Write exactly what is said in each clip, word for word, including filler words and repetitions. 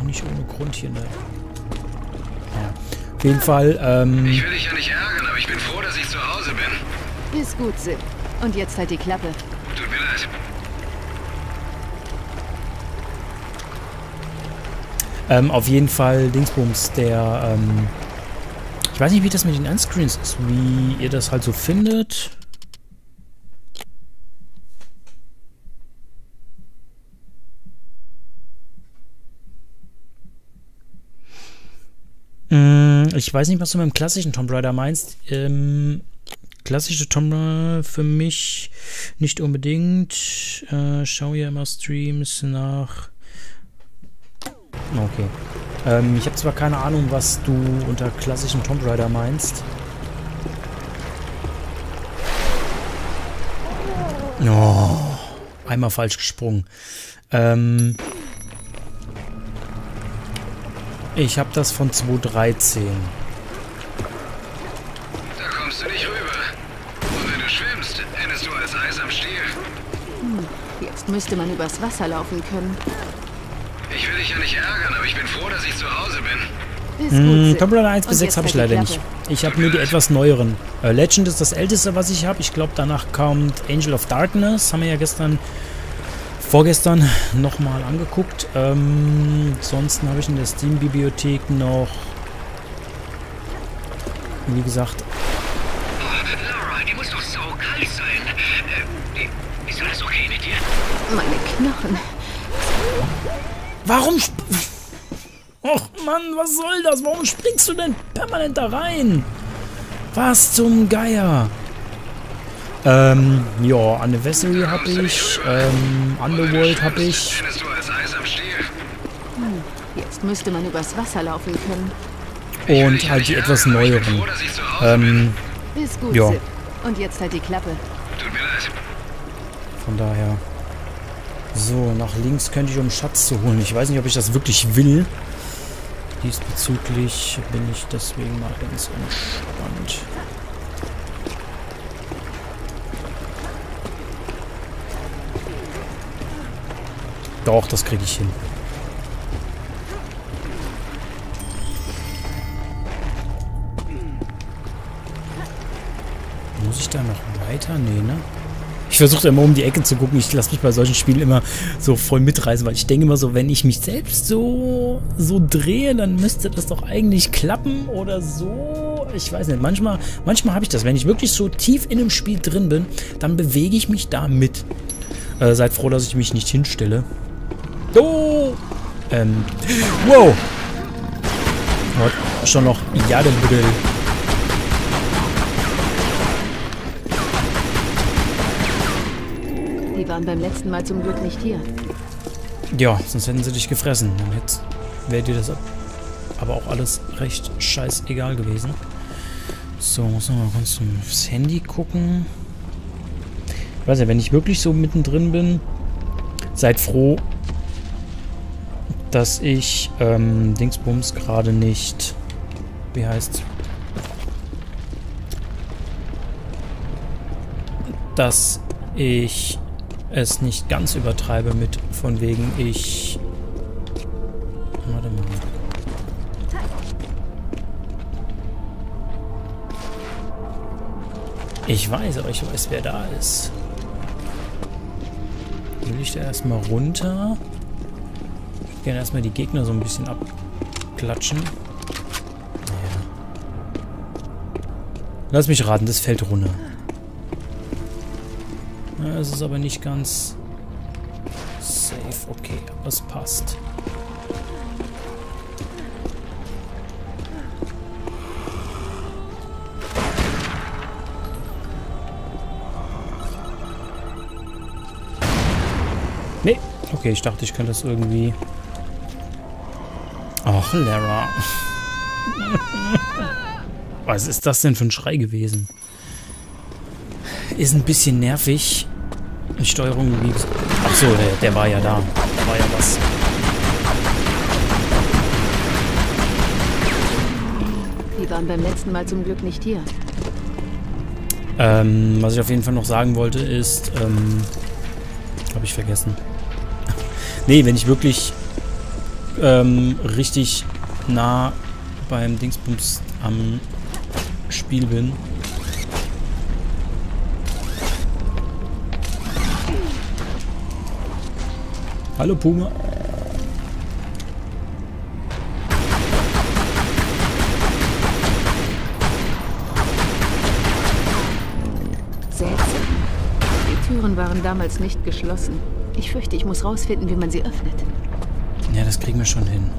nicht ohne Grund hier eine... Ja. Auf jeden Fall, ähm... Ich will dich ja nicht ärgern, aber ich bin froh, dass ich zu Hause bin. Ist gut, Sid. Und jetzt halt die Klappe. Tut mir leid. Ähm, auf jeden Fall, Dingsbums, der, ähm... Ich weiß nicht, wie das mit den Endscreens ist, wie ihr das halt so findet. Ich weiß nicht, was du mit dem klassischen Tomb Raider meinst. Ähm, klassische Tomb Raider für mich nicht unbedingt. Äh, schau ja immer Streams nach... Okay. Ähm, ich habe zwar keine Ahnung, was du unter klassischen Tomb Raider meinst. Oh, einmal falsch gesprungen. Ähm... Ich habe das von zwanzig dreizehn. Da kommst du nicht rüber. Und wenn du schwimmst, endest du als Eis am Stiel. Hm, jetzt müsste man übers Wasser laufen können. Ich will dich ja nicht ärgern, aber ich bin froh, dass ich zu Hause bin. Ist gut, Hm, Sid. Tomb Raider eins bis Und sechs jetzt habe ich halt die leider Klappe. nicht. Ich habe nur die etwas neueren. Äh, Legend ist das älteste, was ich habe. Ich glaube, danach kommt Angel of Darkness. Haben wir ja gestern... vorgestern nochmal angeguckt. Ähm, ansonsten habe ich in der Steam-Bibliothek noch, wie gesagt... Oh, Lara, die muss doch saukalt sein. Äh, ist alles okay mit dir? Meine Knochen. Warum... Sp Och Mann, was soll das? Warum springst du denn permanent da rein? Was zum Geier? Ähm, ja, Anniversary habe ich, ähm, Underworld habe ich. Endest du als Eis am Stiel. Hm, jetzt müsste man übers Wasser laufen können. Und halt die etwas neueren. Ähm, Ist gut, ja. Sid. Und jetzt halt die Klappe. Tut mir leid. Von daher. So, nach links könnte ich, um Schatz zu holen. Ich weiß nicht, ob ich das wirklich will. Diesbezüglich bin ich deswegen mal ganz entspannt. Doch, das kriege ich hin. Muss ich da noch weiter? Nee, ne? Ich versuche immer um die Ecke zu gucken. Ich lasse mich bei solchen Spielen immer so voll mitreißen, weil ich denke immer so, wenn ich mich selbst so, so drehe, dann müsste das doch eigentlich klappen oder so. Ich weiß nicht. Manchmal, manchmal habe ich das. Wenn ich wirklich so tief in einem Spiel drin bin, dann bewege ich mich da mit. Äh, seid froh, dass ich mich nicht hinstelle. Oh! Ähm. Wow! Oh, schon noch. Ja, der Bügel. Die waren beim letzten Mal zum Glück nicht hier. Ja, sonst hätten sie dich gefressen. Dann hätte, wäre dir das aber auch alles recht scheißegal gewesen. So, muss noch mal kurz aufs Handy gucken. Ich weiß ja, wenn ich wirklich so mittendrin bin, seid froh, dass ich ähm, Dingsbums gerade nicht, wie heißt, dass ich es nicht ganz übertreibe mit von wegen ich, warte mal. Ich weiß, aber ich weiß, wer da ist. Will ich da erstmal runter? Ich gerne erstmal die Gegner so ein bisschen abklatschen. Naja. Lass mich raten, das fällt runter. Ja, es ist aber nicht ganz safe. Okay, aber es passt. Nee. Okay, ich dachte, ich könnte das irgendwie... Ach, Lara. Was ist das denn für ein Schrei gewesen? Ist ein bisschen nervig. Die Steuerung, wie gesagt... Ach so, der, der war ja da. Da war ja was. Die waren beim letzten Mal zum Glück nicht hier. Ähm, was ich auf jeden Fall noch sagen wollte, ist... Ähm, habe ich vergessen. Nee, wenn ich wirklich ähm, richtig nah beim Dingsbums am Spiel bin. Hallo Puma. Seltsam. Die Türen waren damals nicht geschlossen. Ich fürchte, ich muss rausfinden, wie man sie öffnet. Ja, das kriegen wir schon hin.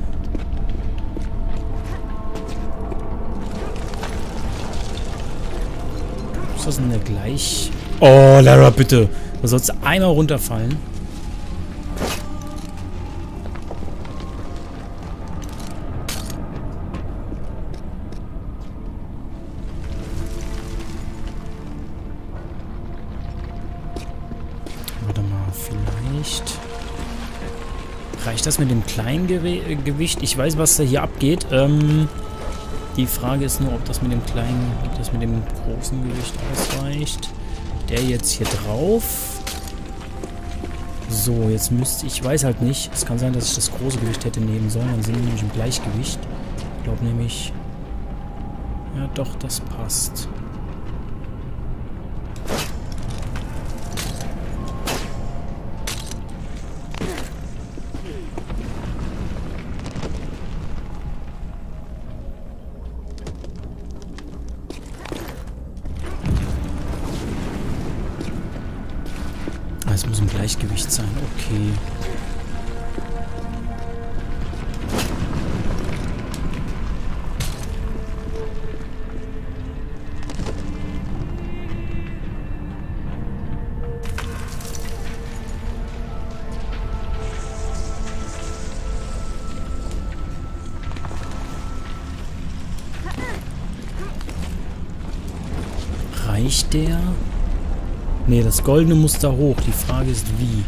Ist das denn gleich... Oh, Lara, bitte. Da sollst du einmal runterfallen. Warte mal, vielleicht... Reicht das mit dem kleinen Gew Gewicht? Ich weiß, was da hier abgeht. Ähm, die Frage ist nur, ob das mit dem kleinen, ob das mit dem großen Gewicht ausreicht. Der jetzt hier drauf. So, jetzt müsste ich, weiß halt nicht. Es kann sein, dass ich das große Gewicht hätte nehmen sollen. Dann sind wir nämlich im Gleichgewicht. Ich glaube nämlich... Ja, doch, das passt. Es muss im Gleichgewicht sein, okay. Reicht der? Ne, das goldene muss da hoch. Die Frage ist, wie.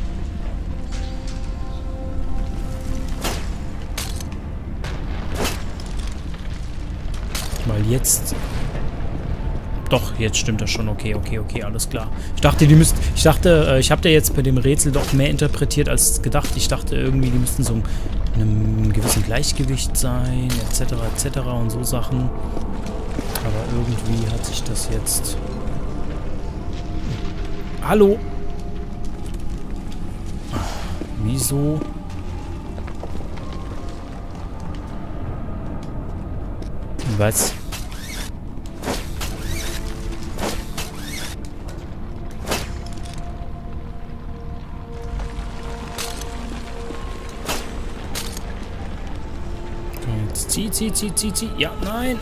Weil jetzt... Doch, jetzt stimmt das schon. Okay, okay, okay, alles klar. Ich dachte, die müssten... Ich dachte, ich habe da jetzt bei dem Rätsel doch mehr interpretiert als gedacht. Ich dachte irgendwie, die müssten so in einem gewissen Gleichgewicht sein, et cetera, et cetera und so Sachen. Aber irgendwie hat sich das jetzt... Hallo? Wieso? Was? Jetzt zieh, zieh, zieh, zieh, zieh. Ja, nein.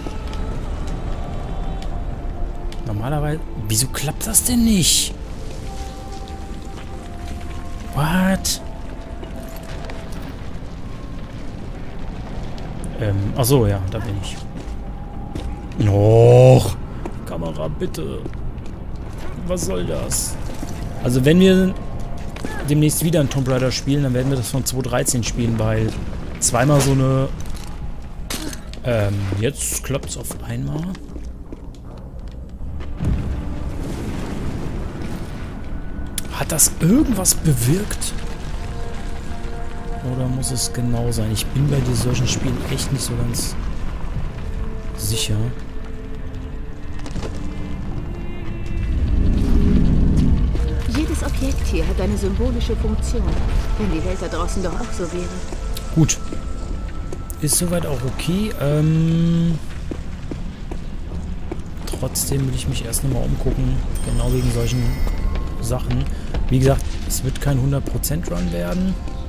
Normalerweise... Wieso klappt das denn nicht? What? Ähm, achso, ja, da bin ich. Och, Kamera, bitte. Was soll das? Also, wenn wir demnächst wieder ein Tomb Raider spielen, dann werden wir das von zwanzig dreizehn spielen, weil zweimal so eine... Ähm, jetzt klappt es auf einmal. Hat das irgendwas bewirkt? Oder muss es genau sein? Ich bin bei solchen Spielen echt nicht so ganz sicher. Jedes Objekt hier hat eine symbolische Funktion. Wenn die Welt da draußen doch auch so wäre. Gut. Ist soweit auch okay. Ähm... Trotzdem will ich mich erst nochmal umgucken. Genau wegen solchen Sachen. Wie gesagt, es wird kein hundert Prozent Run werden.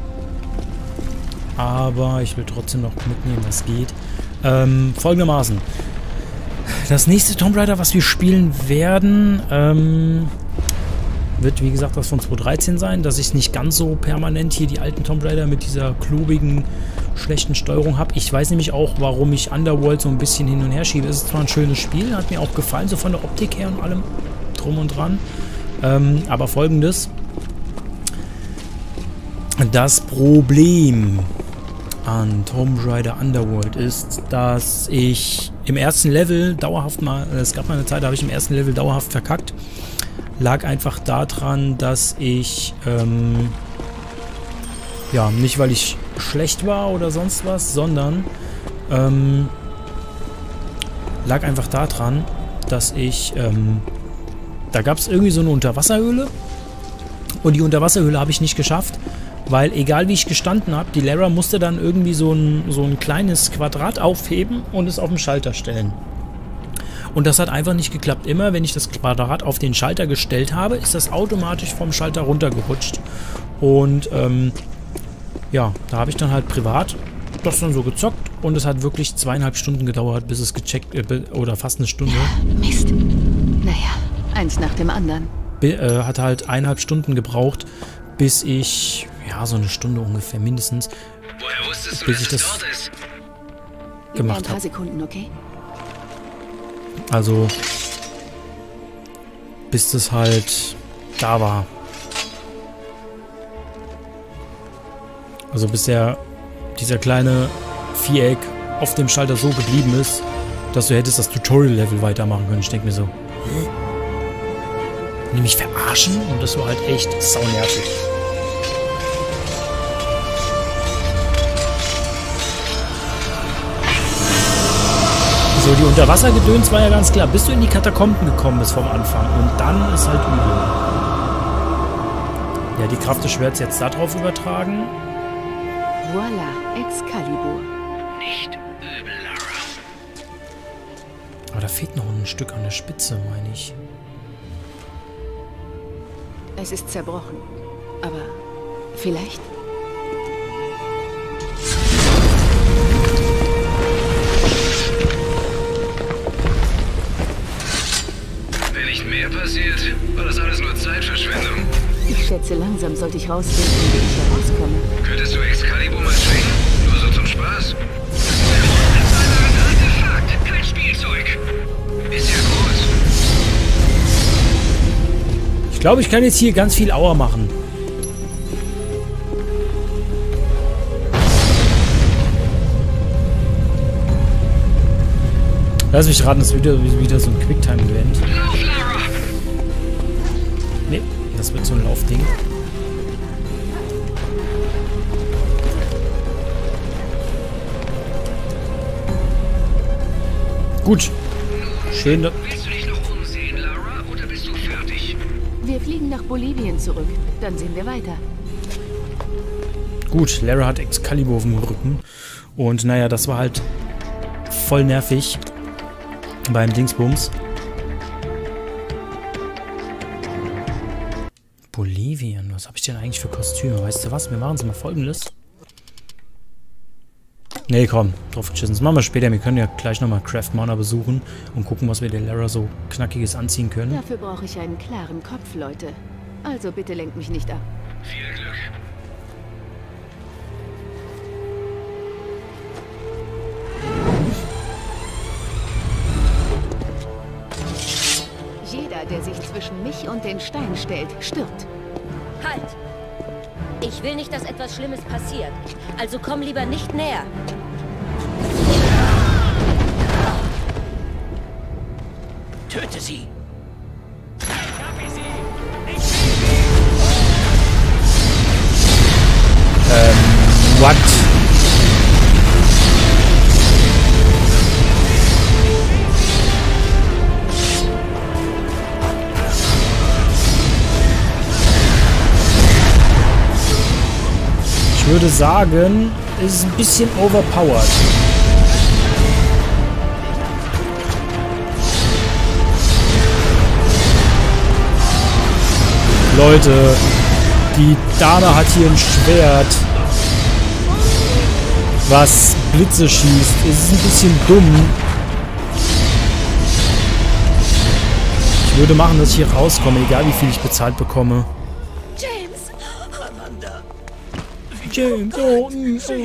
Aber ich will trotzdem noch mitnehmen, was geht. Ähm, folgendermaßen. Das nächste Tomb Raider, was wir spielen werden, ähm, wird, wie gesagt, das von zwanzig dreizehn sein, dass ich nicht ganz so permanent hier die alten Tomb Raider mit dieser klobigen, schlechten Steuerung habe. Ich weiß nämlich auch, warum ich Underworld so ein bisschen hin und her schiebe. Es ist zwar ein schönes Spiel, hat mir auch gefallen, so von der Optik her und allem drum und dran. Ähm, aber Folgendes. Das Problem an Tomb Raider Underworld ist, dass ich im ersten Level dauerhaft mal, es gab mal eine Zeit, da habe ich im ersten Level dauerhaft verkackt. Lag einfach daran, dass ich, ähm, ja, nicht weil ich schlecht war oder sonst was, sondern ähm, lag einfach daran, dass ich, ähm, da gab es irgendwie so eine Unterwasserhöhle und die Unterwasserhöhle habe ich nicht geschafft, weil egal wie ich gestanden habe, die Lara musste dann irgendwie so ein, so ein kleines Quadrat aufheben und es auf den Schalter stellen. Und das hat einfach nicht geklappt. Immer wenn ich das Quadrat auf den Schalter gestellt habe, ist das automatisch vom Schalter runtergerutscht. Und ähm, ja, da habe ich dann halt privat das dann so gezockt und es hat wirklich zweieinhalb Stunden gedauert, bis es gecheckt, äh, oder fast eine Stunde. Mist. Naja, eins nach dem anderen. Be äh, hat halt eineinhalb Stunden gebraucht, bis ich, ja, so eine Stunde ungefähr mindestens, Woher wusstest du, bis dass ich es das dort ist? Gib mir ein gemacht paar habe. Sekunden, okay? Also, bis das halt da war. Also bis der, dieser kleine Viereck auf dem Schalter so geblieben ist, dass du hättest das Tutorial-Level weitermachen können. Ich denke mir so, hä? Will die mich verarschen? Und das war halt echt saunervig. So, die Unterwassergedöns war ja ganz klar, bis du in die Katakomben gekommen bist vom Anfang. Und dann ist halt übel. Ja, die Kraft des Schwerts jetzt da drauf übertragen. Voila, Excalibur. Nicht übel, Lara. Aber da fehlt noch ein Stück an der Spitze, meine ich. Es ist zerbrochen. Aber vielleicht? Wenn nicht mehr passiert, war das alles nur Zeitverschwendung. Ich schätze, langsam sollte ich rausfinden, wie ich herauskomme. Könntest du Excalibur mal schwingen? Nur so zum Spaß? Das ist ein Artefakt, kein Spielzeug. Ist ja groß. Ich glaube, ich kann jetzt hier ganz viel Aua machen. Lass mich raten, das ist wieder, wieder so ein Quicktime-Event. Lauf, Lara! Nee, das wird so ein Laufding. Gut. Schön. Willst du dich noch umsehen, Lara, oder bist du fertig? Wir fliegen nach Bolivien zurück. Dann sehen wir weiter. Gut, Lara hat Excalibur auf dem Rücken. Und naja, das war halt voll nervig beim Dingsbums. Bolivien, was habe ich denn eigentlich für Kostüme? Weißt du was? Wir machen es mal Folgendes. Nee, komm, drauf geschissen. Das machen wir später. Wir können ja gleich nochmal Craft Mana besuchen und gucken, was wir der Lara so Knackiges anziehen können. Dafür brauche ich einen klaren Kopf, Leute. Also bitte lenkt mich nicht ab. Viel Glück. Jeder, der sich zwischen mich und den Stein stellt, stirbt. Halt! Ich will nicht, dass etwas Schlimmes passiert. Also komm lieber nicht näher. Töte sie! Ähm, what? Ich würde sagen, es ist ein bisschen overpowered. Leute, die Dame hat hier ein Schwert, was Blitze schießt. Es ist ein bisschen dumm. Ich würde machen, dass ich hier rauskomme, egal wie viel ich bezahlt bekomme. James! James, oh, mm, oh.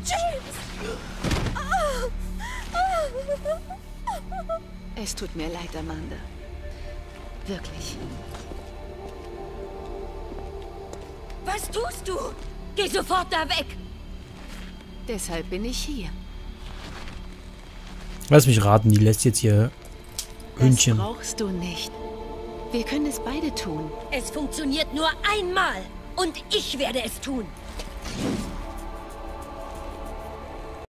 Es tut mir leid, Amanda. Wirklich. Was tust du? Geh sofort da weg! Deshalb bin ich hier. Lass mich raten, die lässt jetzt hier Hündchen. Das brauchst du nicht. Wir können es beide tun. Es funktioniert nur einmal. Und ich werde es tun.